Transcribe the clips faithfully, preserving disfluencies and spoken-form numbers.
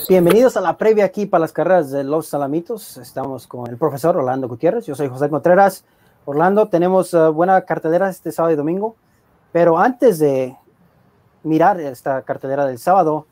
bienvenidos a la previa aquí para las carreras de los Salamitos. Estamos con el profesor Orlando Gutiérrez, yo soy José Contreras. Orlando, tenemos uh, buena cartelera este sábado y domingo, pero antes de mirar esta cartelera del sábado,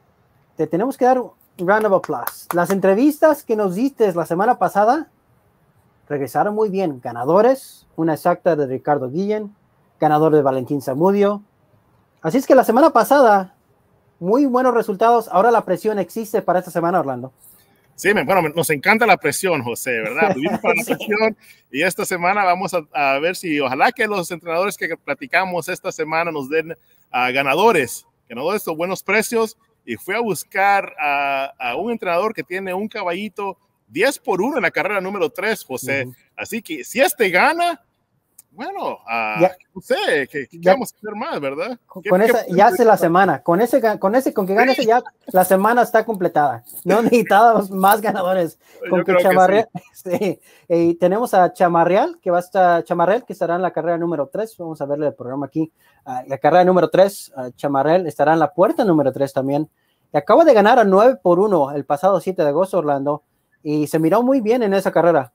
te tenemos que dar un round of applause. Las entrevistas que nos diste la semana pasada regresaron muy bien. Ganadores, una exacta de Ricardo Guillén, ganador de Valentín Zamudio. Así es que la semana pasada, muy buenos resultados. Ahora la presión existe para esta semana, Orlando. Sí, bueno, nos encanta la presión, José, ¿verdad? Vivimos para la presión y esta semana vamos a, a ver si, ojalá que los entrenadores que platicamos esta semana nos den uh, ganadores, ganadores de buenos precios. Y fui a buscar a, a un entrenador que tiene un caballito diez por uno en la carrera número tres, José. Uh-huh. Así que si este gana, bueno, uh, ya, no sé, ¿qué, qué ya, vamos a hacer más, verdad? Con, ¿Qué, con qué, esa, ya hace la semana, con ese, con ese, con que gane ese ya, la semana está completada. No necesitamos más ganadores. Con Yo que creo Chamarreal, que sí. sí. Y tenemos a Chamarreal, que va a estar, Chamarreal, que estará en la carrera número tres. Vamos a verle el programa aquí. Uh, la carrera número tres, uh, Chamarreal estará en la puerta número tres también. Y acaba de ganar a nueve por uno el pasado siete de agosto, Orlando, y se miró muy bien en esa carrera.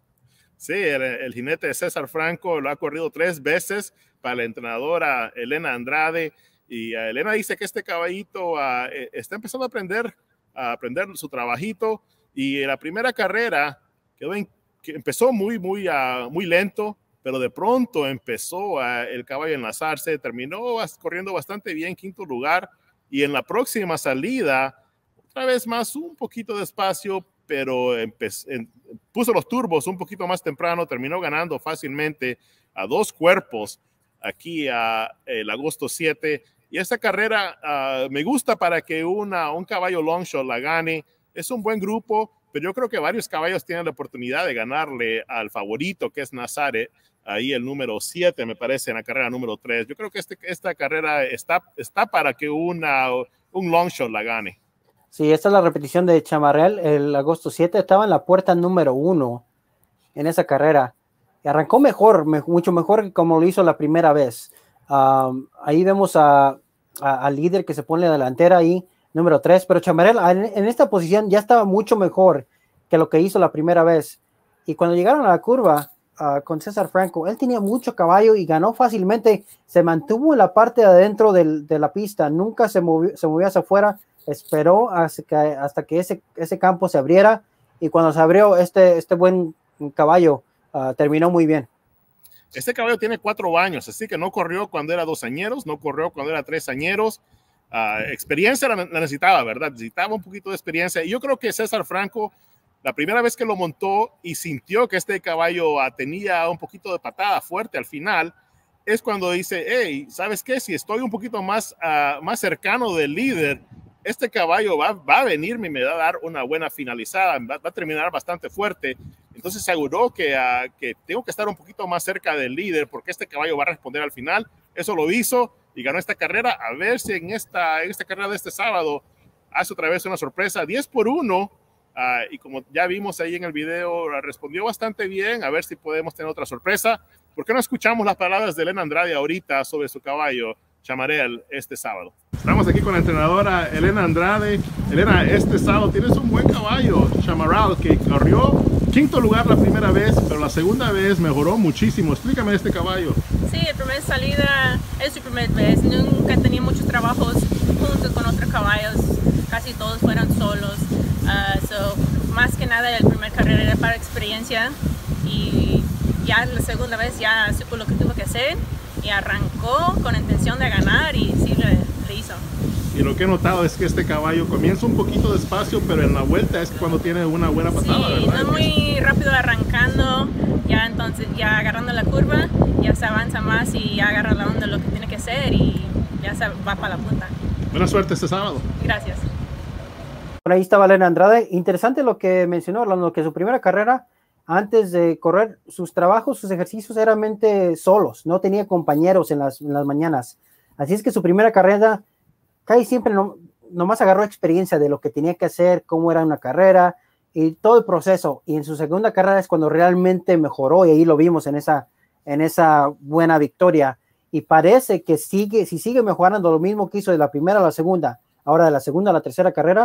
Sí, el, el jinete César Franco lo ha corrido tres veces para la entrenadora Elena Andrade, y uh, Elena dice que este caballito uh, está empezando a aprender, a aprender su trabajito, y en la primera carrera quedó en, que empezó muy, muy, uh, muy lento, pero de pronto empezó uh, el caballo a enlazarse, terminó corriendo bastante bien, quinto lugar, y en la próxima salida, otra vez más un poquito despacio, pero empecé, puso los turbos un poquito más temprano, terminó ganando fácilmente a dos cuerpos aquí a el agosto siete. Y esta carrera uh, me gusta para que una, un caballo Longshot la gane. Es un buen grupo, pero yo creo que varios caballos tienen la oportunidad de ganarle al favorito, que es Nazare, ahí el número siete, me parece, en la carrera número tres. Yo creo que este, esta carrera está, está para que una, un Longshot la gane. Sí, esta es la repetición de Chamarreal, el agosto siete, estaba en la puerta número uno en esa carrera. Y arrancó mejor, me, mucho mejor que como lo hizo la primera vez. Um, ahí vemos a, a, al líder que se pone la delantera ahí, número tres, pero Chamarreal en, en esta posición ya estaba mucho mejor que lo que hizo la primera vez. Y cuando llegaron a la curva uh, con César Franco, él tenía mucho caballo y ganó fácilmente, se mantuvo en la parte de adentro del, de la pista, nunca se movió, se movió hacia afuera, esperó hasta que, hasta que ese, ese campo se abriera, y cuando se abrió este, este buen caballo uh, terminó muy bien. Este caballo tiene cuatro años, así que no corrió cuando era dos añeros, no corrió cuando era tres añeros. Uh, experiencia la, la necesitaba, ¿verdad? Necesitaba un poquito de experiencia. Y yo creo que César Franco, la primera vez que lo montó y sintió que este caballo uh, tenía un poquito de patada fuerte al final, es cuando dice, hey, ¿sabes qué? Si estoy un poquito más, uh, más cercano del líder, este caballo va, va a venirme y me va a dar una buena finalizada, va, va a terminar bastante fuerte. Entonces aseguró que, uh, que tengo que estar un poquito más cerca del líder porque este caballo va a responder al final. Eso lo hizo y ganó esta carrera. A ver si en esta, en esta carrera de este sábado hace otra vez una sorpresa. diez por uno. Uh, y como ya vimos ahí en el video, respondió bastante bien. A ver si podemos tener otra sorpresa. ¿Por qué no escuchamos las palabras de Elena Andrade ahorita sobre su caballo Chamarreal este sábado? Estamos aquí con la entrenadora Elena Andrade. Elena, este sábado tienes un buen caballo, Chamarreal, que corrió quinto lugar la primera vez, pero la segunda vez mejoró muchísimo. Explícame este caballo. Sí, la primera salida es su primera vez. Nunca tenía muchos trabajos juntos con otros caballos. Casi todos fueron solos. Uh, so, más que nada, el primer carrera era para experiencia. Y ya la segunda vez ya supo lo que tuvo que hacer. Y arrancó con intención de ganar y sí le, le hizo. Y lo que he notado es que este caballo comienza un poquito despacio, pero en la vuelta es cuando tiene una buena patada, sí, ¿verdad? No muy rápido arrancando, ya entonces ya agarrando la curva, ya se avanza más y ya agarra la onda lo que tiene que hacer y ya se va para la punta. Buena suerte este sábado. Gracias. Por ahí está Elena Andrade. Interesante lo que mencionó, Orlando, que su primera carrera, antes de correr, sus trabajos, sus ejercicios eran mente solos, no tenía compañeros en las, en las mañanas. Así es que su primera carrera casi siempre no, nomás agarró experiencia de lo que tenía que hacer, cómo era una carrera y todo el proceso. Y en su segunda carrera es cuando realmente mejoró y ahí lo vimos en esa, en esa buena victoria. Y parece que sigue, si sigue mejorando lo mismo que hizo de la primera a la segunda, ahora de la segunda a la tercera carrera,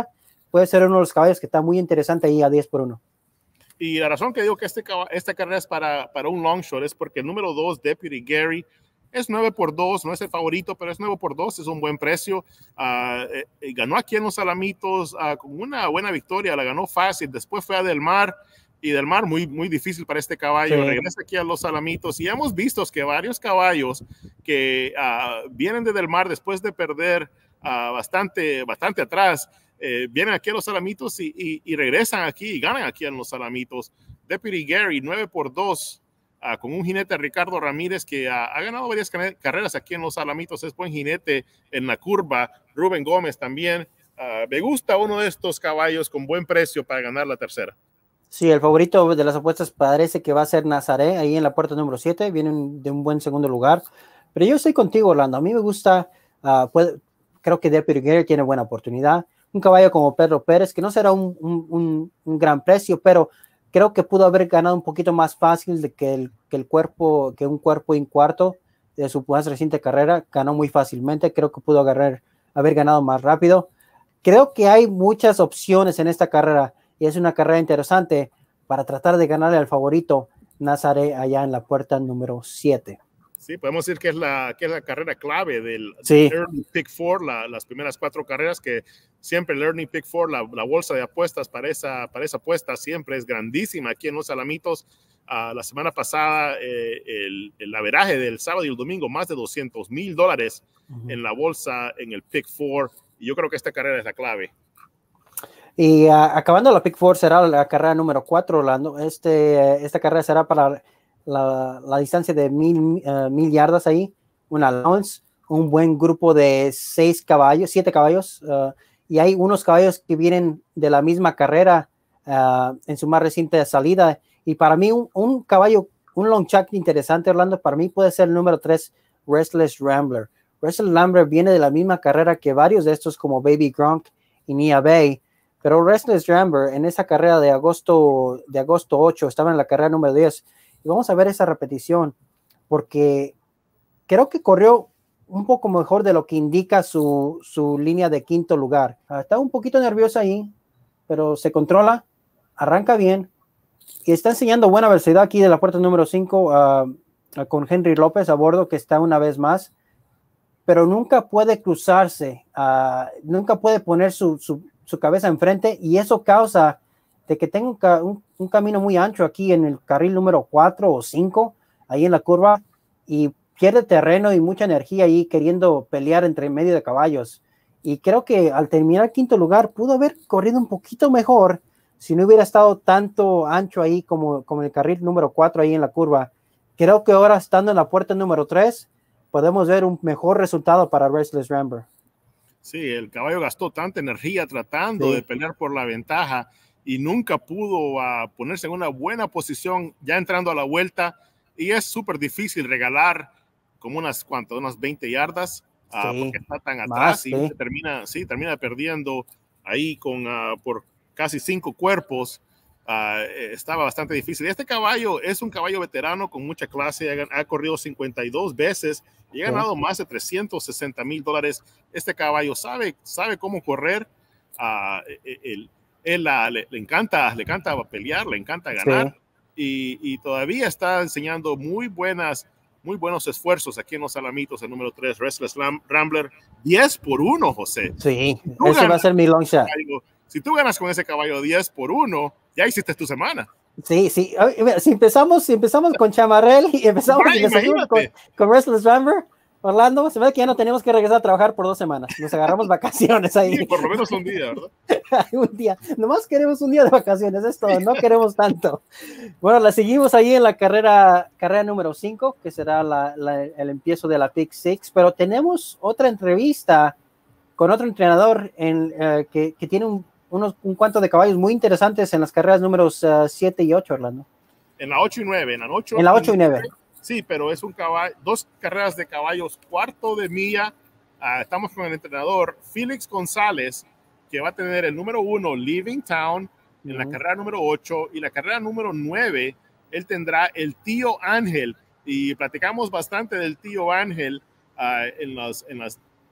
puede ser uno de los caballos que está muy interesante ahí a diez por uno. Y la razón que digo que este, esta carrera es para, para un long shot es porque el número dos, Deputy Gary, es nueve por dos, no es el favorito, pero es nueve por dos, es un buen precio. Uh, eh, ganó aquí en los Alamitos uh, con una buena victoria, la ganó fácil. Después fue a Del Mar, y Del Mar muy, muy difícil para este caballo. Sí. Regresa aquí a los Alamitos, y hemos visto que varios caballos que uh, vienen de Del Mar después de perder uh, bastante, bastante atrás, eh, vienen aquí a los Alamitos y, y, y regresan aquí y ganan aquí en los Alamitos. Deputy Gary, nueve por dos. Uh, con un jinete Ricardo Ramírez que uh, ha ganado varias carreras aquí en los Alamitos, es buen jinete en la curva. Rubén Gómez también. Uh, me gusta uno de estos caballos con buen precio para ganar la tercera. Sí, el favorito de las apuestas parece que va a ser Nazaré, ahí en la puerta número siete, viene un, de un buen segundo lugar. Pero yo estoy contigo, Orlando, a mí me gusta, uh, puede, creo que Deputy Gary tiene buena oportunidad. Un caballo como Pedro Pérez, que no será un, un, un, un gran precio, pero creo que pudo haber ganado un poquito más fácil de que el, que el cuerpo, que un cuerpo en cuarto de su más reciente carrera, ganó muy fácilmente. Creo que pudo agarrar, haber ganado más rápido. Creo que hay muchas opciones en esta carrera y es una carrera interesante para tratar de ganarle al favorito Nazaré allá en la puerta número siete. Sí, podemos decir que es la, que es la carrera clave del, sí. del Early Pick Four, la, las primeras cuatro carreras, que siempre el Early Pick Four, la, la bolsa de apuestas para esa, para esa apuesta siempre es grandísima aquí en los Alamitos. Uh, la semana pasada, eh, el, el averaje del sábado y el domingo, más de doscientos mil dólares uh-huh. en la bolsa, en el Pick Four, y yo creo que esta carrera es la clave. Y uh, acabando la Pick Four será la carrera número cuatro, Orlando. Este, esta carrera será para La, la distancia de mil, uh, mil yardas ahí, un allowance, un buen grupo de seis caballos, siete caballos, uh, y hay unos caballos que vienen de la misma carrera uh, en su más reciente salida, y para mí un, un caballo, un long shot interesante, Orlando, para mí puede ser el número tres, Restless Rambler. Restless Rambler viene de la misma carrera que varios de estos como Baby Gronk y Nia Bay, pero Restless Rambler en esa carrera de agosto, de agosto ocho, estaba en la carrera número diez, y vamos a ver esa repetición, porque creo que corrió un poco mejor de lo que indica su, su línea de quinto lugar. Uh, está un poquito nerviosa ahí, pero se controla, arranca bien, y está enseñando buena velocidad aquí de la puerta número cinco uh, uh, con Henry López a bordo, que está una vez más, pero nunca puede cruzarse, uh, nunca puede poner su, su, su cabeza enfrente, y eso causa de que tenga un, un, un camino muy ancho aquí en el carril número cuatro o cinco, ahí en la curva, y pierde terreno y mucha energía ahí queriendo pelear entre medio de caballos. Y creo que al terminar quinto lugar pudo haber corrido un poquito mejor si no hubiera estado tanto ancho ahí como, como el carril número cuatro ahí en la curva. Creo que ahora, estando en la puerta número tres, podemos ver un mejor resultado para Restless Rambler. Sí, el caballo gastó tanta energía tratando sí. de pelear por la ventaja y nunca pudo uh, ponerse en una buena posición ya entrando a la vuelta, y es súper difícil regalar como unas, ¿cuántas? Unas veinte yardas, uh, sí. porque está tan atrás Más, y sí. termina, sí, termina perdiendo ahí con, uh, por casi cinco cuerpos. Uh, estaba bastante difícil. Este caballo es un caballo veterano con mucha clase, ha, ha corrido cincuenta y dos veces y ha ganado sí. más de trescientos sesenta mil dólares. Este caballo sabe, sabe cómo correr. Uh, el, Él uh, le, le encanta, le encanta pelear, le encanta ganar, sí. y, y todavía está enseñando muy buenas, muy buenos esfuerzos aquí en los Alamitos. El número tres, Restless Rambler, diez por uno, José. Sí, si ese va a ser mi long shot. Caballo, si tú ganas con ese caballo diez por uno, ya hiciste tu semana. Sí, sí. Si empezamos, si empezamos con Chamarrel y empezamos Ay, y seguimos con, con Restless Rambler, Orlando, se ve que ya no tenemos que regresar a trabajar por dos semanas. Nos agarramos vacaciones ahí. Sí, por lo menos un día, ¿verdad? un día. Nomás queremos un día de vacaciones, es todo. No queremos tanto. Bueno, la seguimos ahí en la carrera, carrera número cinco, que será la, la, el empiezo de la Pick Six. Pero tenemos otra entrevista con otro entrenador en, uh, que, que tiene un, unos, un cuanto de caballos muy interesantes en las carreras números siete uh, y ocho, Orlando. En la ocho y nueve. En la ocho, en la ocho y nueve. Sí, pero es un caballo, dos carreras de caballos, cuarto de milla. Uh, estamos con el entrenador Félix González, que va a tener el número uno, Living Town, en uh-huh. la carrera número ocho, y la carrera número nueve, él tendrá el Tío Ángel, y platicamos bastante del Tío Ángel uh, en, las, en las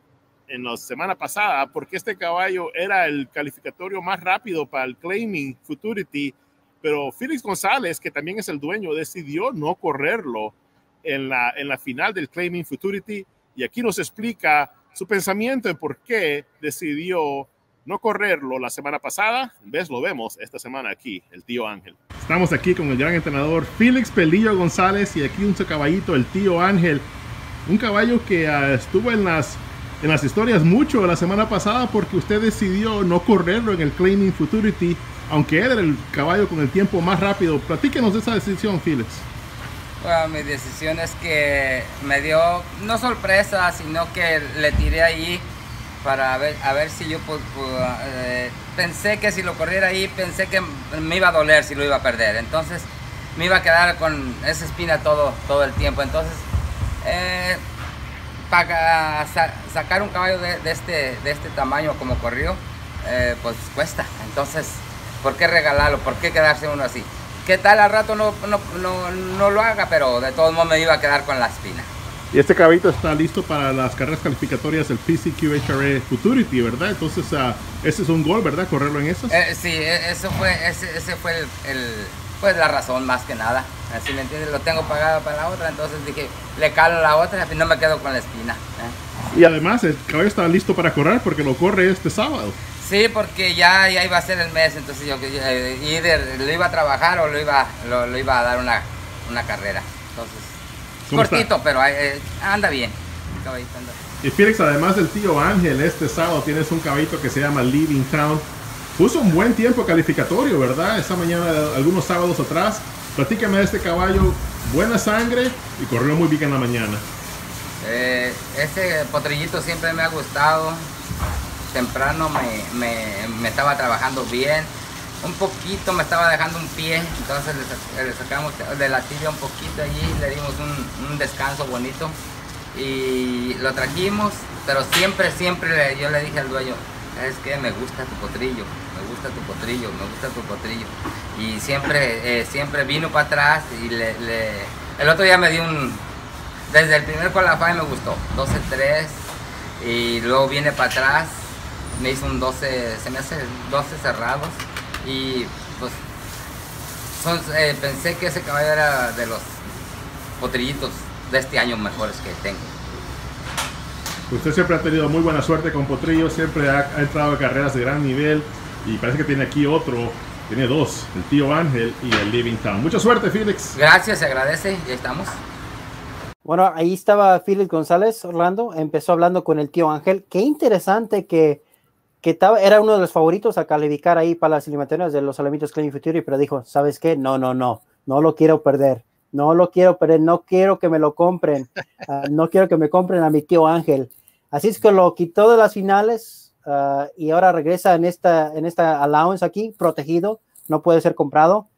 en la semana pasada porque este caballo era el calificatorio más rápido para el Claiming Futurity, pero Félix González, que también es el dueño, decidió no correrlo en la, en la final del Claiming Futurity, y aquí nos explica su pensamiento de por qué decidió no correrlo la semana pasada. ¿Ves? Lo vemos esta semana aquí, el tío Ángel. Estamos aquí con el gran entrenador Félix Pelillo González y aquí un caballito, el tío Ángel. Un caballo que uh, estuvo en las, en las historias mucho la semana pasada porque usted decidió no correrlo en el Claiming Futurity, aunque él era el caballo con el tiempo más rápido. Platíquenos de esa decisión, Félix. Bueno, mi decisión es que me dio, no sorpresa, sino que le tiré ahí para ver, a ver si yo pues, pues, eh, pensé que si lo corriera ahí, pensé que me iba a doler si lo iba a perder. Entonces me iba a quedar con esa espina todo, todo el tiempo. Entonces, eh, para sa sacar un caballo de, de, este, de este tamaño como corrió, eh, pues cuesta. Entonces, ¿por qué regalarlo? ¿Por qué quedarse uno así? ¿Qué tal al rato no, no, no, no lo haga? Pero de todos modos me iba a quedar con la espina. Y este caballito está listo para las carreras calificatorias del P C Q H R A Futurity, ¿verdad? Entonces, uh, ese es un gol, ¿verdad? Correrlo en esas. Eh, sí, eso fue, ese, ese fue el, el, pues la razón más que nada. Así me entiendes, lo tengo pagado para la otra, entonces dije, le calo la otra y no me quedo con la espina. ¿eh? Y además, el caballo está listo para correr porque lo corre este sábado. Sí, porque ya, ya iba a ser el mes, entonces yo eh, y de, lo iba a trabajar o lo iba, lo, lo iba a dar una, una carrera. Entonces, cortito, está? pero eh, anda bien. El caballito anda. Y Félix, además del tío Ángel, este sábado tienes un caballito que se llama Living Town. Puso un buen tiempo calificatorio, ¿verdad? Esa mañana, algunos sábados atrás. Platícame de este caballo, buena sangre y corrió muy bien en la mañana. Eh, ese potrillito siempre me ha gustado. Temprano me, me, me estaba trabajando bien, un poquito me estaba dejando un pie, entonces le, le sacamos de la tibia un poquito allí, le dimos un, un descanso bonito y lo trajimos, pero siempre, siempre le, yo le dije al dueño, es que me gusta tu potrillo, me gusta tu potrillo, me gusta tu potrillo, y siempre, eh, siempre vino para atrás y le, le, el otro día me dio un, desde el primer qualify me gustó, doce tres, y luego viene para atrás, me hizo un doce, se me hace doce cerrados y pues son, eh, pensé que ese caballo era de los potrillitos de este año mejores que tengo. Usted siempre ha tenido muy buena suerte con potrillos, siempre ha, ha entrado a carreras de gran nivel y parece que tiene aquí otro, tiene dos, el tío Ángel y el Living Town. Mucha suerte, Félix. Gracias, se agradece, ya estamos. Bueno, ahí estaba Félix González, Orlando, empezó hablando con el tío Ángel. Qué interesante que que estaba, era uno de los favoritos a calificar ahí para las eliminatorias de los Alamitos Claiming Futurity, pero dijo, ¿sabes qué? No, no, no, no lo quiero perder, no lo quiero perder, no quiero que me lo compren, uh, no quiero que me compren a mi tío Ángel. Así es que lo quitó de las finales uh, y ahora regresa en esta, en esta allowance aquí, protegido, no puede ser comprado.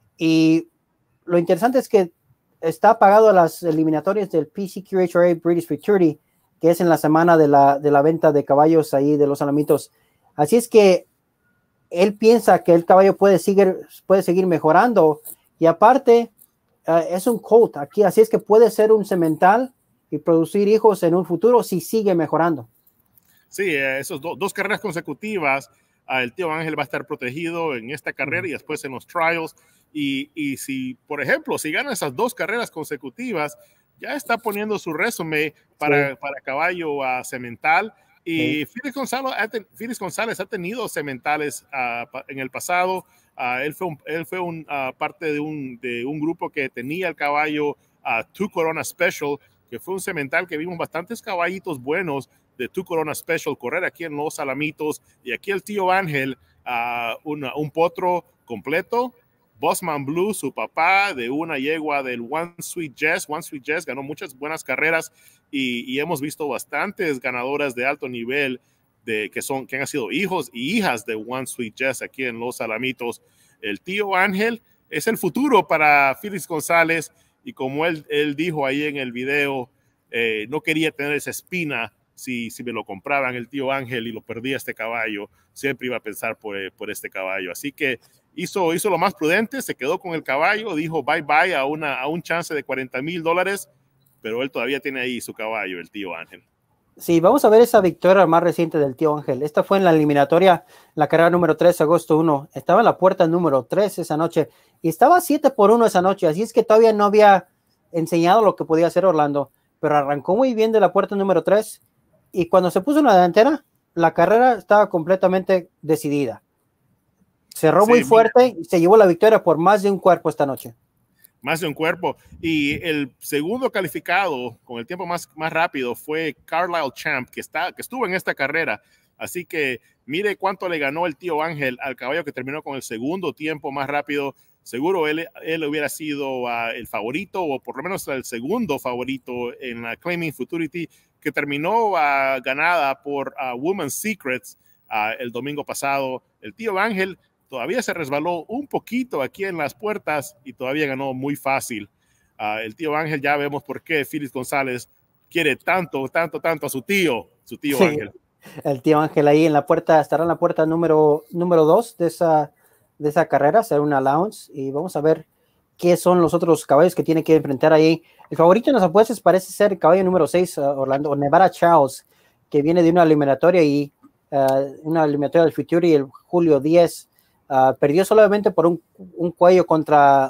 Y lo interesante es que está pagado a las eliminatorias del P C Q H R A British Futurity, que es en la semana de la, de la venta de caballos ahí de los Alamitos. Así es que él piensa que el caballo puede seguir, puede seguir mejorando y aparte uh, es un colt aquí, así es que puede ser un semental y producir hijos en un futuro si sigue mejorando. Sí, eh, esos do, dos carreras consecutivas, uh, el tío Ángel va a estar protegido en esta carrera y después en los trials y, y si, por ejemplo, si gana esas dos carreras consecutivas, ya está poniendo su resumen para, sí. para caballo uh, semental. Y sí. Félix, Gonzalo, Félix González ha tenido sementales uh, en el pasado. Uh, él fue, un, él fue un, uh, parte de un, de un grupo que tenía el caballo uh, Two Corona Special, que fue un semental que vimos bastantes caballitos buenos de Two Corona Special correr aquí en Los Alamitos. Y aquí el tío Ángel, uh, una, un potro completo. Bossman Blue, su papá, de una yegua del One Sweet Jess. One Sweet Jess ganó muchas buenas carreras y, y hemos visto bastantes ganadoras de alto nivel de, que, son, que han sido hijos y hijas de One Sweet Jess aquí en Los Alamitos. El tío Ángel es el futuro para Félix González y como él, él dijo ahí en el video, eh, no quería tener esa espina si, si me lo compraban el tío Ángel y lo perdía este caballo. Siempre iba a pensar por, por este caballo. Así que Hizo, hizo lo más prudente, se quedó con el caballo, dijo bye bye a, una, a un chance de cuarenta mil dólares, pero él todavía tiene ahí su caballo, el tío Ángel. Sí, vamos a ver esa victoria más reciente del Tío Ángel. Esta fue en la eliminatoria, la carrera número tres, agosto primero. Estaba en la puerta número tres esa noche y estaba siete por uno esa noche, así es que todavía no había enseñado lo que podía hacer Orlando, pero arrancó muy bien de la puerta número tres y cuando se puso en la delantera, la carrera estaba completamente decidida. Cerró sí, muy fuerte mira. y se llevó la victoria por más de un cuerpo esta noche. Más de un cuerpo. Y el segundo calificado con el tiempo más, más rápido fue Carlisle Champ, que, está, que estuvo en esta carrera. Así que mire cuánto le ganó el Tío Ángel al caballo que terminó con el segundo tiempo más rápido. Seguro él, él hubiera sido uh, el favorito, o por lo menos el segundo favorito en la Claiming Futurity, que terminó uh, ganada por uh, Women's Secrets uh, el domingo pasado. El Tío Ángel todavía se resbaló un poquito aquí en las puertas y todavía ganó muy fácil. Uh, el Tío Ángel, ya vemos por qué Félix González quiere tanto, tanto, tanto a su tío, su tío sí, Ángel. El Tío Ángel ahí en la puerta, estará en la puerta número, número dos de esa, de esa carrera, será una allowance, y vamos a ver qué son los otros caballos que tiene que enfrentar ahí. El favorito en las apuestas parece ser el caballo número seis, uh, Orlando, Nevada Charles, que viene de una eliminatoria y uh, una eliminatoria del Futurity el julio diez. Uh, perdió solamente por un, un cuello contra,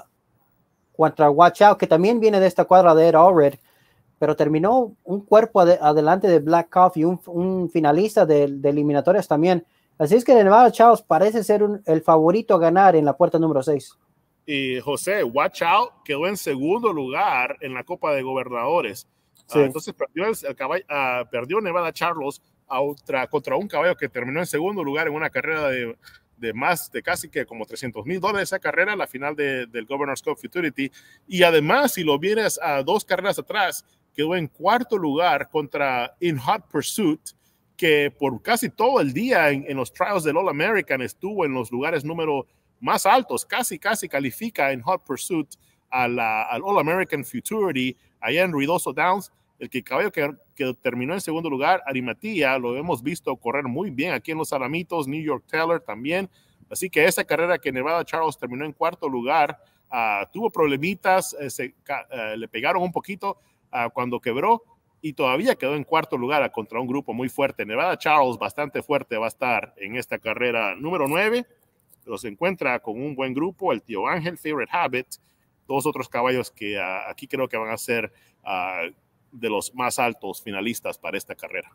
contra Watch Out, que también viene de esta cuadra de Ed Allred, pero terminó un cuerpo ad, adelante de Black Coffee, un, un finalista de, de eliminatorias también. Así es que Nevada Charles parece ser un, el favorito a ganar en la puerta número seis. Y José, Watch Out quedó en segundo lugar en la Copa de Gobernadores. Sí. Uh, entonces perdió, el, el caballo, uh, perdió Nevada Charles a otra, contra un caballo que terminó en segundo lugar en una carrera de de más de casi que como trescientos mil dólares esa carrera, la final de, del Governor's Cup Futurity. Y además, si lo vienes a dos carreras atrás, quedó en cuarto lugar contra In Hot Pursuit, que por casi todo el día en, en los trials del All American estuvo en los lugares número más altos, casi casi califica en Hot Pursuit a la, al All American Futurity allá en Ruidoso Downs. El que caballo que, que terminó en segundo lugar, Arimatía, lo hemos visto correr muy bien aquí en los Alamitos, New York Teller también. Así que esa carrera que Nevada Charles terminó en cuarto lugar, uh, tuvo problemitas, eh, se, uh, le pegaron un poquito uh, cuando quebró y todavía quedó en cuarto lugar contra un grupo muy fuerte. Nevada Charles, bastante fuerte, va a estar en esta carrera número nueve, pero se encuentra con un buen grupo, el Tío Ángel, Favorite Habit, dos otros caballos que uh, aquí creo que van a ser uh, de los más altos finalistas para esta carrera.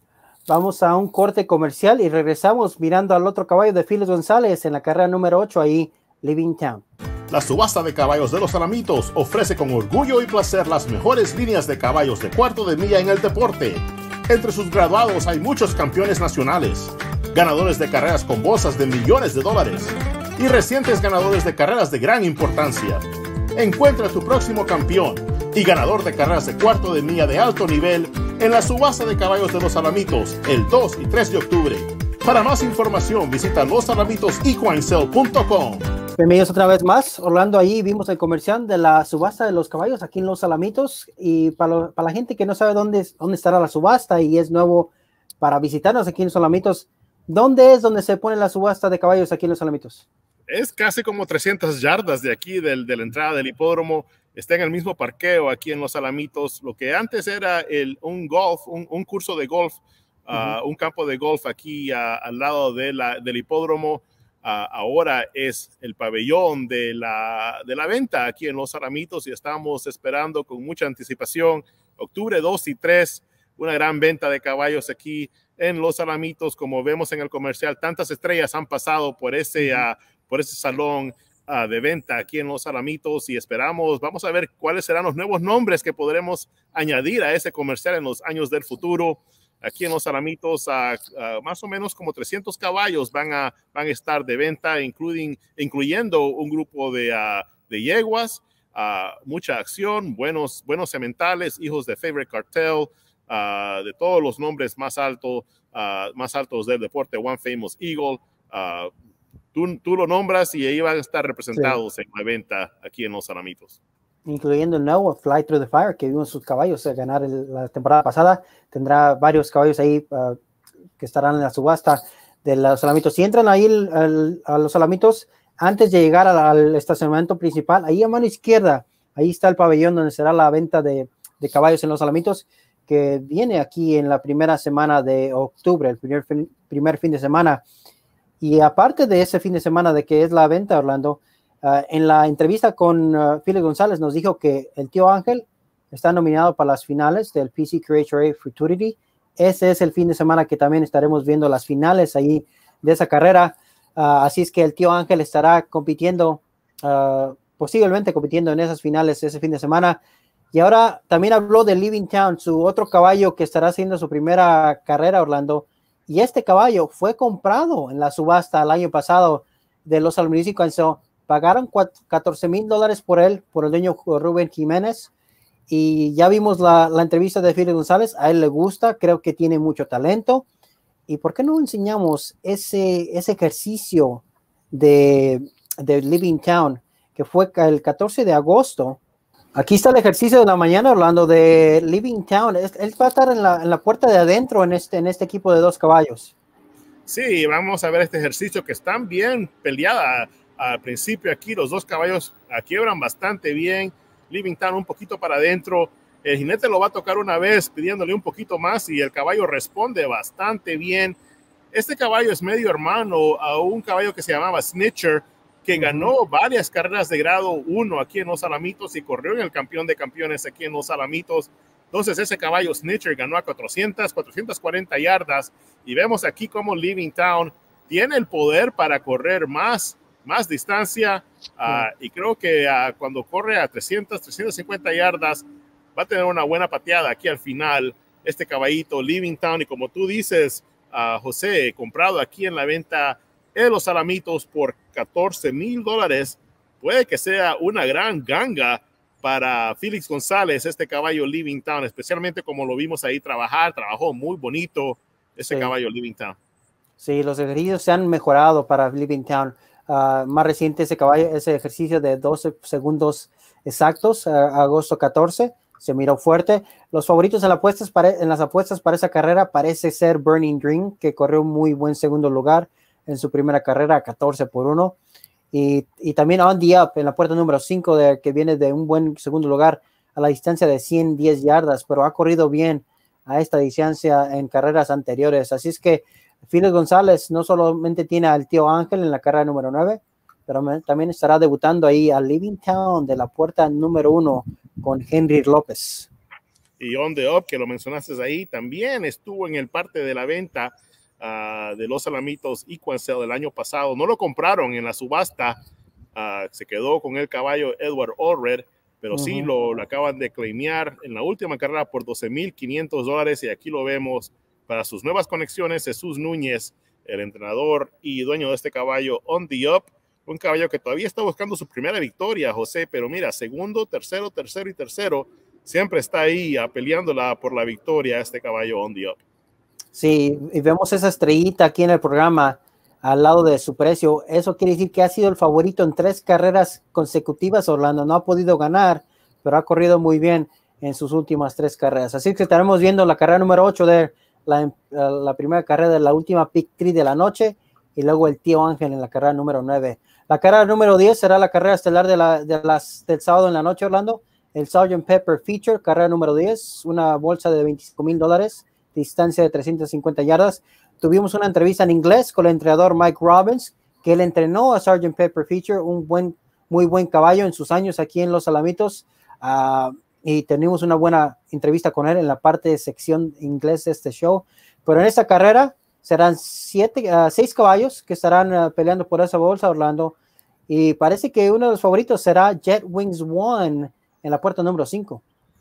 Vamos a un corte comercial y regresamos mirando al otro caballo de Félix González en la carrera número ocho, ahí, Living Town. La subasta de caballos de los Alamitos ofrece con orgullo y placer las mejores líneas de caballos de cuarto de milla en el deporte. Entre sus graduados hay muchos campeones nacionales, ganadores de carreras con bolsas de millones de dólares y recientes ganadores de carreras de gran importancia. Encuentra tu próximo campeón y ganador de carreras de cuarto de milla de alto nivel en la subasta de caballos de los Alamitos el dos y tres de octubre. Para más información visita los alamitos equine sale punto com. Bienvenidos otra vez más, Orlando. Ahí vimos el comercial de la subasta de los caballos aquí en Los Alamitos, y para, lo, para la gente que no sabe dónde, dónde estará la subasta y es nuevo para visitarnos aquí en Los Alamitos, ¿dónde es donde se pone la subasta de caballos aquí en Los Alamitos? Es casi como trescientas yardas de aquí, del, de la entrada del hipódromo. Está en el mismo parqueo aquí en Los Alamitos, lo que antes era el, un golf, un, un curso de golf, uh-huh. uh, un campo de golf aquí uh, al lado de la, del hipódromo. Uh, ahora es el pabellón de la, de la venta aquí en Los Alamitos y estamos esperando con mucha anticipación octubre dos y tres, una gran venta de caballos aquí en Los Alamitos. Como vemos en el comercial, tantas estrellas han pasado por ese, uh, por ese salón Uh, de venta aquí en Los Alamitos y esperamos, vamos a ver cuáles serán los nuevos nombres que podremos añadir a ese comercial en los años del futuro. Aquí en Los Alamitos, uh, uh, más o menos como trescientos caballos van a, van a estar de venta, including, incluyendo un grupo de, uh, de yeguas, uh, mucha acción, buenos, buenos sementales, hijos de Favorite Cartel, uh, de todos los nombres más, alto, uh, más altos del deporte, One Famous Eagle. Uh, Tú, tú lo nombras y ahí van a estar representados sí. en la venta aquí en Los Alamitos. Incluyendo el nuevo Fly Through the Fire, que vimos sus caballos a ganar el, la temporada pasada. Tendrá varios caballos ahí uh, que estarán en la subasta de Los Alamitos. Si entran ahí el, el, a Los Alamitos, antes de llegar al, al estacionamiento principal, ahí a mano izquierda, ahí está el pabellón donde será la venta de, de caballos en Los Alamitos. que viene aquí en la primera semana de octubre, el primer fin, primer fin de semana. Y aparte de ese fin de semana de que es la venta, Orlando, uh, en la entrevista con uh, Félix González nos dijo que el tío Ángel está nominado para las finales del P C Q H R A Futurity. Ese es el fin de semana que también estaremos viendo las finales ahí de esa carrera. Uh, así es que el tío Ángel estará compitiendo, uh, posiblemente compitiendo en esas finales ese fin de semana. Y ahora también habló de Levittown, su otro caballo que estará haciendo su primera carrera, Orlando. Y este caballo fue comprado en la subasta el año pasado de los Almirez y Canso. Pagaron catorce mil dólares por él, por el dueño Rubén Jiménez. Y ya vimos la, la entrevista de Félix González. A él le gusta, creo que tiene mucho talento. ¿Y por qué no enseñamos ese, ese ejercicio de, de Levittown, que fue el catorce de agosto? Aquí está el ejercicio de la mañana, Orlando, de Levittown. Él va a estar en la, en la puerta de adentro en este, en este equipo de dos caballos. Sí, vamos a ver este ejercicio que están bien peleada al principio aquí. Los dos caballos quiebran bastante bien. Levittown un poquito para adentro. El jinete lo va a tocar una vez pidiéndole un poquito más y el caballo responde bastante bien. Este caballo es medio hermano a un caballo que se llamaba Snitcher, que ganó varias carreras de grado uno aquí en Los Alamitos y corrió en el campeón de campeones aquí en Los Alamitos. Entonces ese caballo Snitcher ganó a cuatrocientas, cuatrocientas cuarenta yardas y vemos aquí cómo Levittown tiene el poder para correr más, más distancia uh, y creo que uh, cuando corre a trescientas, trescientas cincuenta yardas va a tener una buena pateada aquí al final este caballito Levittown. Y como tú dices, uh, José, comprado aquí en la venta en Los Alamitos por catorce mil dólares, puede que sea una gran ganga para Félix González, este caballo Levittown, especialmente como lo vimos ahí trabajar, trabajó muy bonito ese sí. caballo Levittown. Sí, los ejercicios se han mejorado para Levittown. Uh, más reciente ese caballo, ese ejercicio de doce segundos exactos, uh, agosto catorce, se miró fuerte. Los favoritos en, la apuestas para, en las apuestas para esa carrera parece ser Burning Dream, que corrió un muy buen segundo lugar en su primera carrera, catorce por uno. Y, y también On The Up en la puerta número cinco, de, que viene de un buen segundo lugar a la distancia de ciento diez yardas, pero ha corrido bien a esta distancia en carreras anteriores. Así es que Félix González no solamente tiene al tío Ángel en la carrera número nueve, pero me, también estará debutando ahí a Levittown de la puerta número uno con Henry López. Y On The Up, que lo mencionaste ahí, también estuvo en el parte de la venta Uh, de Los Alamitos Equancel del año pasado. No lo compraron en la subasta, uh, se quedó con el caballo Edward Allred, pero uh-huh. sí lo, lo acaban de claimear en la última carrera por doce mil quinientos dólares. Y aquí lo vemos para sus nuevas conexiones. Jesús Núñez, el entrenador y dueño de este caballo, On The Up, un caballo que todavía está buscando su primera victoria, José, pero mira, segundo, tercero, tercero y tercero, siempre está ahí uh, peleándola por la victoria este caballo On The Up. Sí, y vemos esa estrellita aquí en el programa al lado de su precio. Eso quiere decir que ha sido el favorito en tres carreras consecutivas. Orlando no ha podido ganar, pero ha corrido muy bien en sus últimas tres carreras. Así que estaremos viendo la carrera número ocho de la, la primera carrera de la última Pick tres de la noche y luego el tío Ángel en la carrera número nueve. La carrera número diez será la carrera estelar de la, de las, del sábado en la noche, Orlando. El sergeant Pepper Feature, carrera número diez, una bolsa de veinticinco mil dólares. Distancia de trescientas cincuenta yardas. Tuvimos una entrevista en inglés con el entrenador Mike Robbins, que él entrenó a sergeant Pepper Feature, un buen, muy buen caballo en sus años aquí en Los Alamitos, uh, y tenemos una buena entrevista con él en la parte de sección inglés de este show. Pero en esta carrera serán siete, uh, seis caballos que estarán uh, peleando por esa bolsa, Orlando, y parece que uno de los favoritos será Jet Wings One en la puerta número cinco.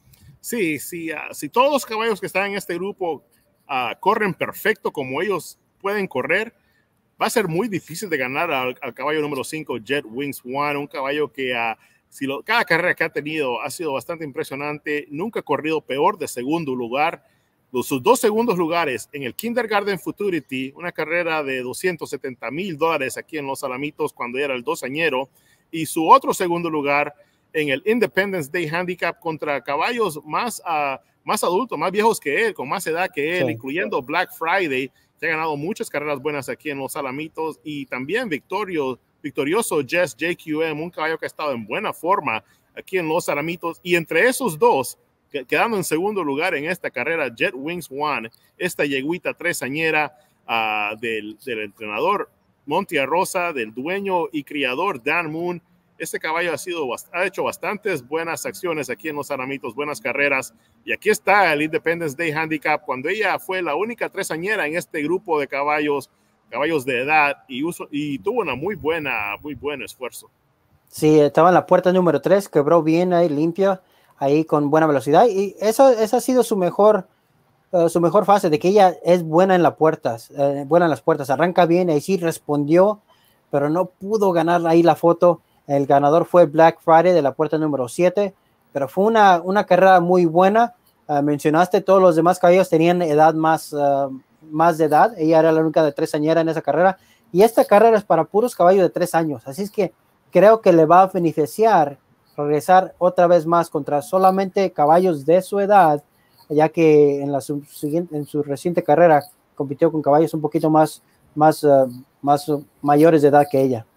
Sí, sí, uh, si todos los caballos que están en este grupo uh, corren perfecto como ellos pueden correr, va a ser muy difícil de ganar al, al caballo número cinco, Jet Wings One, un caballo que uh, si lo, cada carrera que ha tenido ha sido bastante impresionante, nunca ha corrido peor de segundo lugar. Los, sus dos segundos lugares en el Kindergarten Futurity, una carrera de doscientos setenta mil dólares aquí en Los Alamitos cuando era el dosañero, y su otro segundo lugar en el Independence Day Handicap contra caballos más, uh, más adultos, más viejos que él, con más edad que él, sí, incluyendo Black Friday, que ha ganado muchas carreras buenas aquí en Los Alamitos, y también victorio, victorioso Jess J Q M, un caballo que ha estado en buena forma aquí en Los Alamitos. Y entre esos dos, quedando en segundo lugar en esta carrera, Jet Wings One, esta yeguita tresañera uh, del, del entrenador Monty Arroza, del dueño y criador Dan Moon. Este caballo ha, sido, ha hecho bastantes buenas acciones aquí en los Alamitos, buenas carreras. Y aquí está el Independence Day Handicap, cuando ella fue la única tresañera en este grupo de caballos, caballos de edad, y, uso, y tuvo una muy buena, muy buen esfuerzo. Sí, estaba en la puerta número tres, quebró bien ahí, limpia, ahí con buena velocidad, y eso, esa ha sido su mejor, uh, su mejor fase, de que ella es buena en las puertas, uh, buena en las puertas, arranca bien, ahí sí respondió, pero no pudo ganar ahí la foto. El ganador fue Black Friday de la puerta número siete, pero fue una, una carrera muy buena. Uh, mencionaste, todos los demás caballos tenían edad más, uh, más de edad, ella era la única de tres añera en esa carrera, y esta carrera es para puros caballos de tres años, así es que creo que le va a beneficiar regresar otra vez más contra solamente caballos de su edad, ya que en, la su, siguiente, en su reciente carrera compitió con caballos un poquito más, más, uh, más uh, mayores de edad que ella.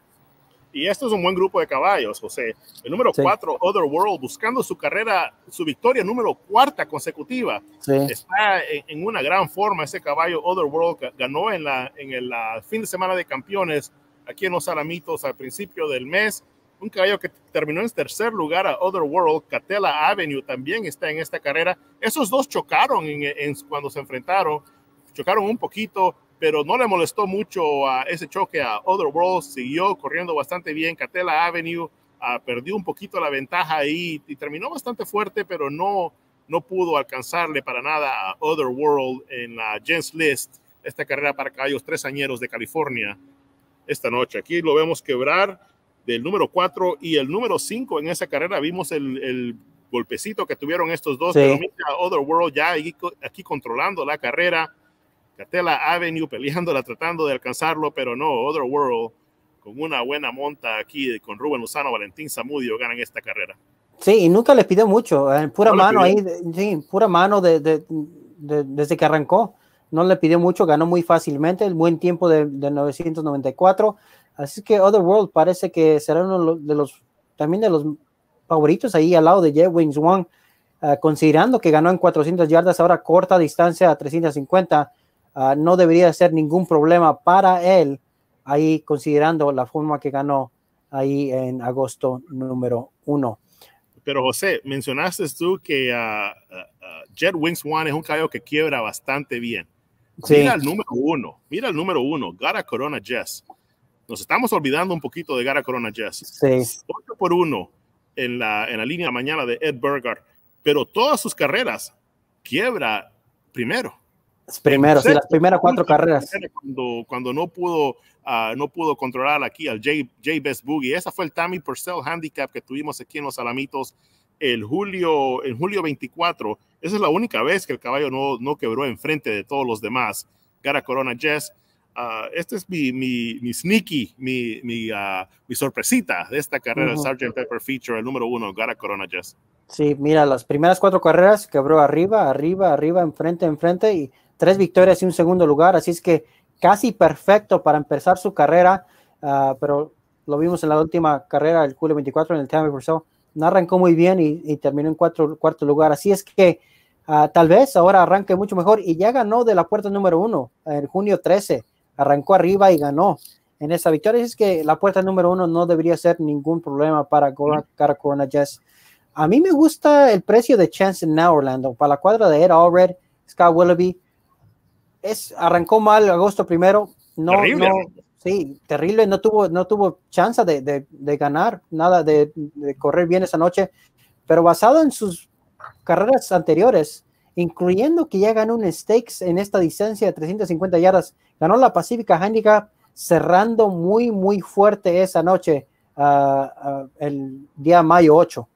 Y esto es un buen grupo de caballos, José. El número sí. cuatro, Other World, buscando su carrera, su victoria número cuarta consecutiva. Sí. Está en, en una gran forma ese caballo. Other World ganó en, la, en el la fin de semana de campeones aquí en los Alamitos al principio del mes. Un caballo que terminó en tercer lugar a Other World. Catella Avenue también está en esta carrera. Esos dos chocaron en, en, cuando se enfrentaron. Chocaron un poquito, pero no le molestó mucho a ese choque a Other World. Siguió corriendo bastante bien. Catella Avenue uh, perdió un poquito la ventaja ahí y terminó bastante fuerte, pero no, no pudo alcanzarle para nada a Other World en la Gents List, esta carrera para caballos tresañeros de California. Esta noche. Aquí lo vemos quebrar del número cuatro y el número cinco en esa carrera. Vimos el, el golpecito que tuvieron estos dos, sí. Pero mira, Other World ya aquí, aquí controlando la carrera. Catella Avenue peleándola, tratando de alcanzarlo, pero no, Other World con una buena monta aquí con Rubén Lozano, Valentín Zamudio ganan esta carrera. Sí, y nunca le pidió mucho, eh, pura no mano ahí, sí, pura mano de, de, de, desde que arrancó. No le pidió mucho, ganó muy fácilmente, el buen tiempo de, de novecientos noventa y cuatro, así que Other World parece que será uno de los, también de los favoritos ahí al lado de Jet Wings One, uh, considerando que ganó en cuatrocientas yardas, ahora corta distancia a trescientos cincuenta, uh, no debería ser ningún problema para él, ahí considerando la forma que ganó ahí en agosto número uno. Pero José, mencionaste tú que uh, uh, uh, Jet Wings One es un caballo que quiebra bastante bien. Sí. Mira el número uno, mira el número uno, Gara Corona Jess. Nos estamos olvidando un poquito de Gara Corona Jess. Sí. ocho por uno en la, en la línea de mañana de Ed Burgard, pero todas sus carreras quiebra primero. Primero, sí, las primeras cuatro carreras. Cuando, cuando no pudo, uh, no pudo controlar aquí al J, J Best Boogie. Esa fue el Tammy Purcell Handicap que tuvimos aquí en los Alamitos el julio, en julio veinticuatro. Esa es la única vez que el caballo no, no quebró enfrente de todos los demás. Gara Corona Jess. Uh, este es mi, mi, mi sneaky, mi, mi, uh, mi sorpresita de esta carrera, uh-huh. Sergeant Pepper Feature, el número uno, Gara Corona Jess. Sí, mira, las primeras cuatro carreras quebró arriba, arriba, arriba, enfrente, enfrente, y tres victorias y un segundo lugar, así es que casi perfecto para empezar su carrera, uh, pero lo vimos en la última carrera, el julio veinticuatro, en el Tammy Purcell, no arrancó muy bien y, y terminó en cuatro, cuarto lugar, así es que uh, tal vez ahora arranque mucho mejor, y ya ganó de la puerta número uno, en junio trece, arrancó arriba y ganó en esa victoria, así es que la puerta número uno no debería ser ningún problema para Gara Corona Jess. A mí me gusta el precio de Chance Now, Orlando, para la cuadra de Ed Allred, Scott Willoughby. Es, arrancó mal agosto primero, no, terrible. no, sí, terrible, no tuvo, no tuvo chance de, de, de ganar, nada de, de correr bien esa noche, pero basado en sus carreras anteriores, incluyendo que ya ganó un stakes en esta distancia de trescientas cincuenta yardas, ganó la Pacifica Handicap cerrando muy, muy fuerte esa noche, uh, uh, el día mayo ocho.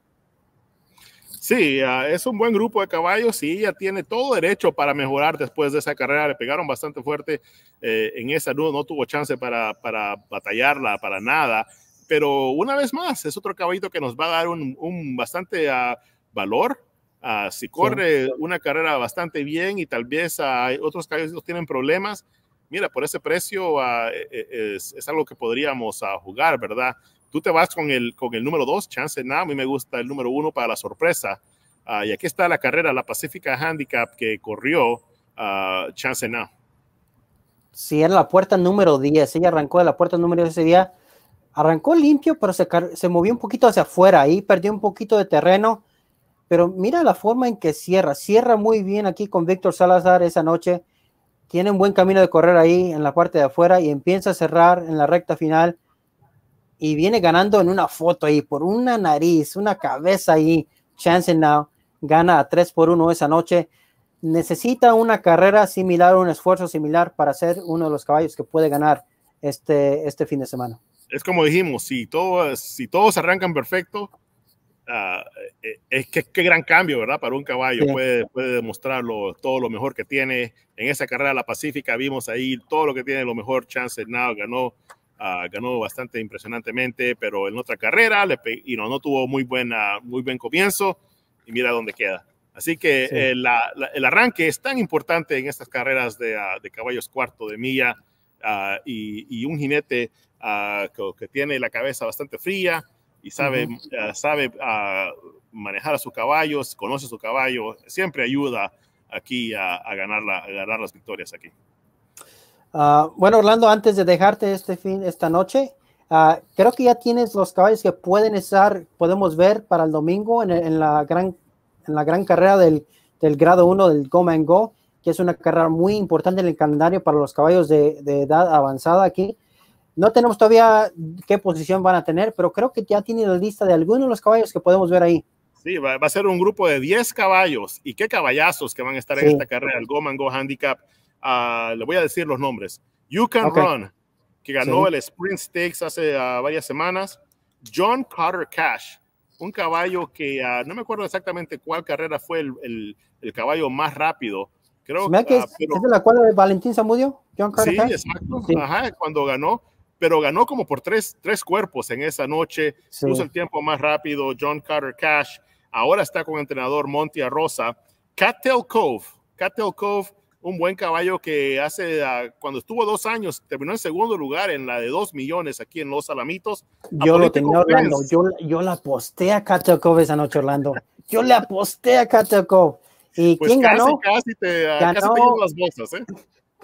Sí, uh, es un buen grupo de caballos y ella tiene todo derecho para mejorar después de esa carrera. Le pegaron bastante fuerte eh, en esa, no, no tuvo chance para, para batallarla, para nada. Pero una vez más, es otro caballito que nos va a dar un, un bastante uh, valor. Uh, si corre sí. una carrera bastante bien y tal vez uh, otros caballos tienen problemas, mira, por ese precio uh, es, es algo que podríamos uh, jugar, ¿verdad? Tú te vas con el, con el número dos, Chance Now. A mí me gusta el número uno para la sorpresa. Uh, y aquí está la carrera, la Pacifica Handicap que corrió uh, Chance Now. Sí, era la puerta número diez. Ella arrancó de la puerta número diez ese día. Arrancó limpio, pero se, se movió un poquito hacia afuera. Ahí perdió un poquito de terreno. Pero mira la forma en que cierra. Cierra muy bien aquí con Víctor Salazar esa noche. Tiene un buen camino de correr ahí en la parte de afuera y empieza a cerrar en la recta final. Y viene ganando en una foto ahí por una nariz, una cabeza ahí. Chance Now gana a tres por uno esa noche. Necesita una carrera similar, un esfuerzo similar para ser uno de los caballos que puede ganar este, este fin de semana. Es como dijimos, si todos, si todos arrancan perfecto, uh, es que qué gran cambio, ¿verdad? Para un caballo, sí. puede, puede demostrarlo todo lo mejor que tiene. En esa carrera la Pacífica vimos ahí todo lo que tiene lo mejor. Chance Now ganó, uh, ganó bastante impresionantemente, pero en otra carrera le, y no, no tuvo muy, buena, muy buen comienzo y mira dónde queda. Así que sí. eh, la, la, el arranque es tan importante en estas carreras de, uh, de caballos cuarto de milla uh, y, y un jinete uh, que, que tiene la cabeza bastante fría y sabe, uh-huh. uh, sabe uh, manejar a sus caballos, conoce su caballo, siempre ayuda aquí a, a, ganar, la, a ganar las victorias aquí. Uh, bueno, Orlando, antes de dejarte este fin, esta noche, uh, creo que ya tienes los caballos que pueden estar, podemos ver para el domingo en, en la gran en la gran carrera del, del grado uno del Go Man Go, que es una carrera muy importante en el calendario para los caballos de, de edad avanzada aquí. No tenemos todavía qué posición van a tener, pero creo que ya tiene la lista de algunos de los caballos que podemos ver ahí. Sí, va, va a ser un grupo de diez caballos, y qué caballazos que van a estar sí. en esta carrera, el Go Man Go Handicap. Uh, le voy a decir los nombres. You Can okay. Run, que ganó sí. el Sprint Stakes hace uh, varias semanas. John Carter Cash, un caballo que uh, no me acuerdo exactamente cuál carrera fue el, el, el caballo más rápido. Creo que uh, es, pero, ¿es de la cual de Valentín Zamudio? John Carter sí, Cash. Exacto. Sí. Ajá, cuando ganó, pero ganó como por tres, tres cuerpos en esa noche. Sí. Puso el tiempo más rápido. John Carter Cash. Ahora está con el entrenador Monty Arrosa. Cattail Cove. Cattail Cove, un buen caballo que hace, uh, cuando estuvo dos años, terminó en segundo lugar en la de dos millones aquí en Los Alamitos. Yo lo tenía, Orlando. Yo, yo la aposté a Cattail Cove esa noche, Orlando. Yo le aposté a Cattail Cove. ¿Y pues quién casi, ganó? Casi te, uh, ganó, casi te llevo las bolsas, ¿eh?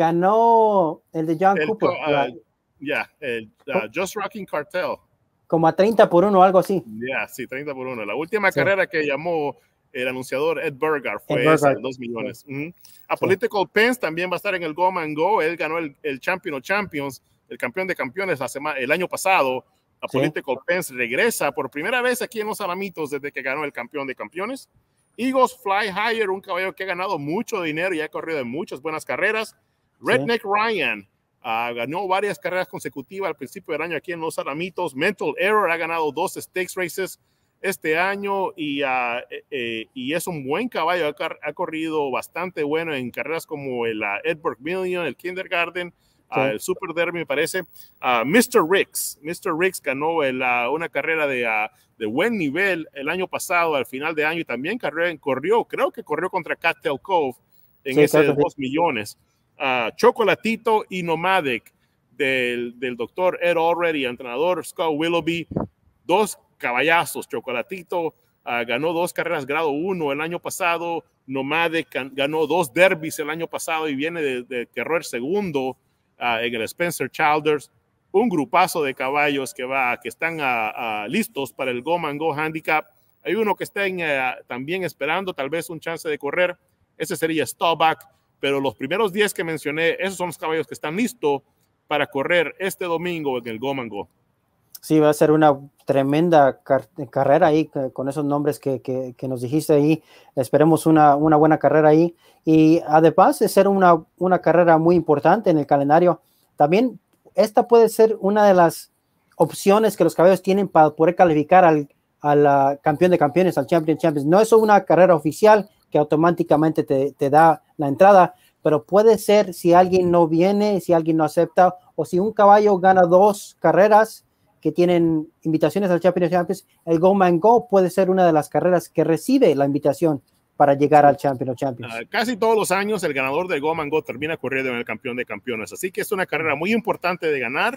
Ganó el de John el, Cooper. Ya, uh, yeah, el uh, Just Rocking Cartel. Como a treinta por uno o algo así. Ya, yeah, sí, treinta por uno. La última sí. carrera que llamó el anunciador Ed Burgar fue Ed esa, Burgar. dos millones. Sí. Uh-huh. A sí. Political Pens también va a estar en el Go Man Go. Él ganó el, el Champion of Champions, el campeón de campeones la semana, el año pasado. A sí. Political Pens regresa por primera vez aquí en Los Alamitos desde que ganó el campeón de campeones. Eagles Fly Higher, un caballo que ha ganado mucho dinero y ha corrido en muchas buenas carreras. Redneck sí. Ryan uh, ganó varias carreras consecutivas al principio del año aquí en Los Alamitos. Mental Error ha ganado dos stakes races este año y, uh, eh, y es un buen caballo. Ha, ha corrido bastante bueno en carreras como el uh, Edinburgh Million, el Kindergarten, sí. uh, el Super Derby, me parece. Uh, mister Ricks, mister Ricks ganó el, uh, una carrera de, uh, de buen nivel el año pasado, al final de año, y también corrió, corrió creo que corrió contra Cattail Cove en sí, ese dos millones. Uh, Chocolatito y Nomadic del, del doctor Ed Already, entrenador Scott Willoughby, dos caballazos. Chocolatito uh, ganó dos carreras grado uno el año pasado. Nomadic ganó dos derbis el año pasado y viene de, de correr segundo uh, en el Spencer Childers. Un grupazo de caballos que, va, que están uh, uh, listos para el Go Man Go Handicap. Hay uno que está en, uh, también esperando tal vez un chance de correr. Ese sería Staubach. Pero los primeros diez que mencioné, esos son los caballos que están listos para correr este domingo en el Go Man Go. Sí, va a ser una tremenda car carrera ahí con esos nombres que, que, que nos dijiste ahí. Esperemos una, una buena carrera ahí. Y además de ser una, una carrera muy importante en el calendario, también esta puede ser una de las opciones que los caballos tienen para poder calificar al, al campeón de campeones, al Champion Champions. No es una carrera oficial que automáticamente te, te da la entrada, pero puede ser si alguien no viene, si alguien no acepta, o si un caballo gana dos carreras que tienen invitaciones al Champion Champions, el Go Man Go puede ser una de las carreras que recibe la invitación para llegar al Champion Champions. Uh, casi todos los años el ganador del Go Man Go termina corriendo en el campeón de campeones, así que es una carrera muy importante de ganar.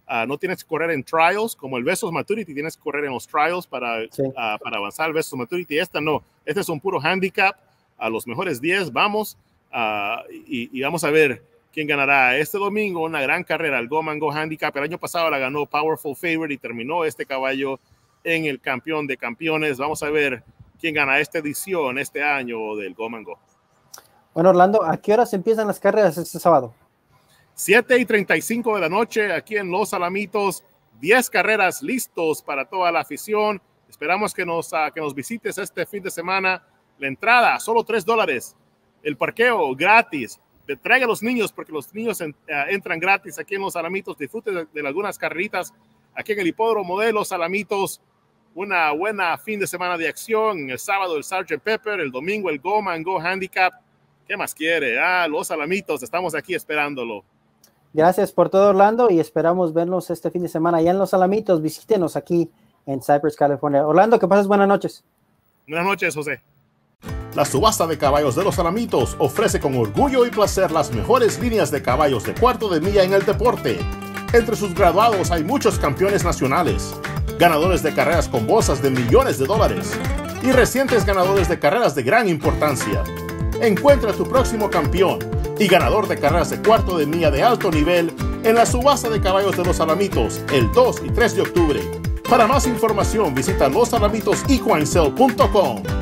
Uh, no tienes que correr en trials, como el Vestos Maturity, tienes que correr en los trials para, sí. uh, para avanzar al Vestos Maturity. Esta no, este es un puro handicap, a los mejores diez, vamos, uh, y, y vamos a ver quién ganará este domingo. Una gran carrera, el Go Man Go Handicap. El año pasado la ganó Powerful Favorite y terminó este caballo en el campeón de campeones. Vamos a ver quién gana esta edición este año del Go Man Go. Bueno, Orlando, ¿a qué horas empiezan las carreras este sábado? siete y treinta y cinco de la noche aquí en Los Alamitos. diez carreras listos para toda la afición. Esperamos que nos, uh, que nos visites este fin de semana. La entrada, solo tres dólares. El parqueo, gratis. Te traiga a los niños porque los niños en, uh, entran gratis aquí en Los Alamitos. Disfruten de, de algunas carreritas aquí en el hipódromo de Los Alamitos. Una buena fin de semana de acción. El sábado el sergeant Pepper, el domingo el Go Man Go Handicap. ¿Qué más quiere? Ah, Los Alamitos, estamos aquí esperándolo. Gracias por todo, Orlando, y esperamos vernos este fin de semana allá en Los Alamitos. Visítenos aquí en Cypress, California. Orlando, que pases buenas noches. Buenas noches, José. La subasta de caballos de Los Alamitos ofrece con orgullo y placer las mejores líneas de caballos de cuarto de milla en el deporte. Entre sus graduados hay muchos campeones nacionales, ganadores de carreras con bolsas de millones de dólares y recientes ganadores de carreras de gran importancia. Encuentra tu próximo campeón y ganador de carreras de cuarto de milla de alto nivel en la subasta de caballos de Los Alamitos el dos y tres de octubre. Para más información visita los alamitos equine sale punto com.